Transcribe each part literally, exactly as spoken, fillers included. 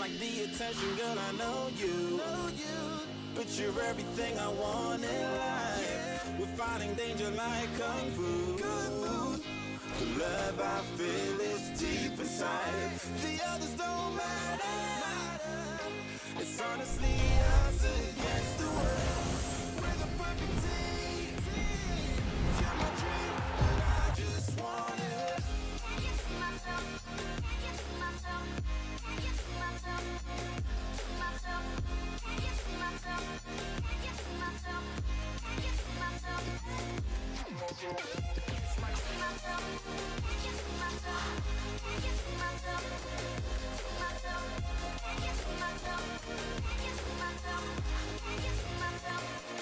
like the attention, girl, I know you. But you're everything I want in life. We're fighting danger like Kung Fu. The love I feel is deep inside. The others don't matter. It's honestly us against the world. We're the perfect team. You're my dream, but I just want it. Can you see myself? Can you see myself? Can you see myself? See myself? Can you see myself? Can you see myself? Can you see myself? See myself? Can you see myself? Can you see myself? See myself? Can you see myself? Can you see myself? Can you see myself?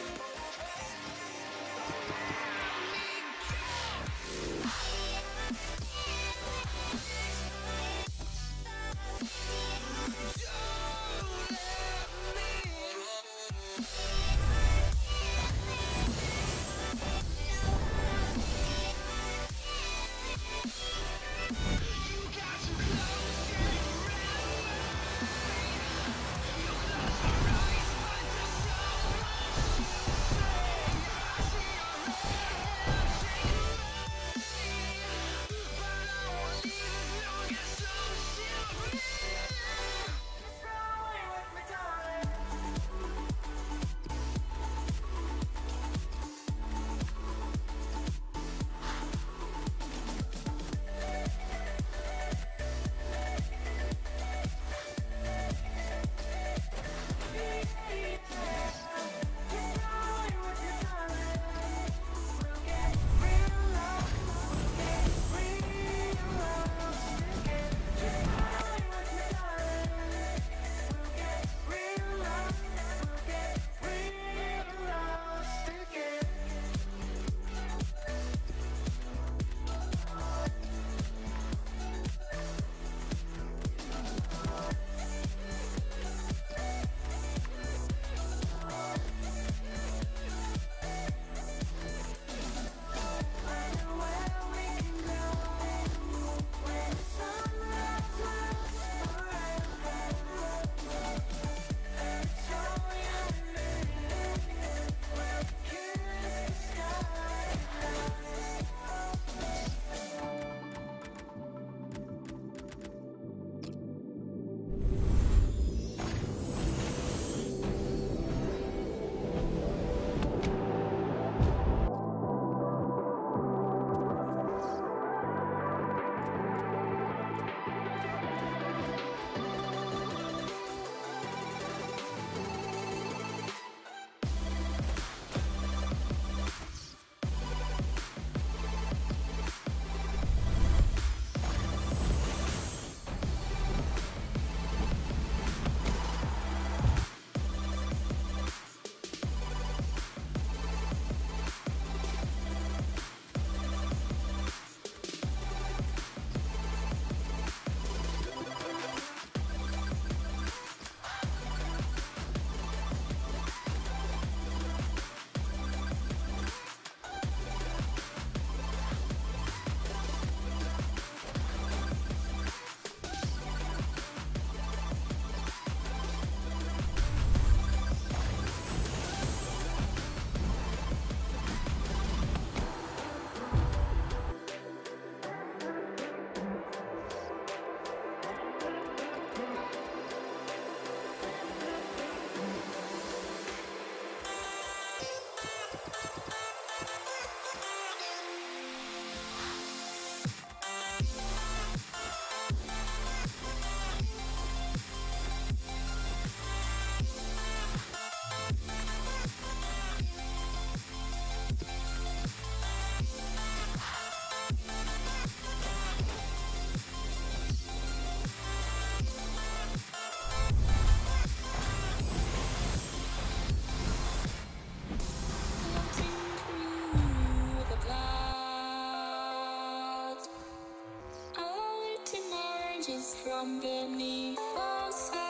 Just from beneath the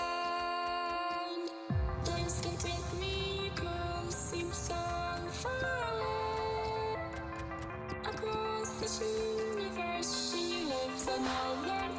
sand, place can take me across, seems so far away. Across this universe, she lives another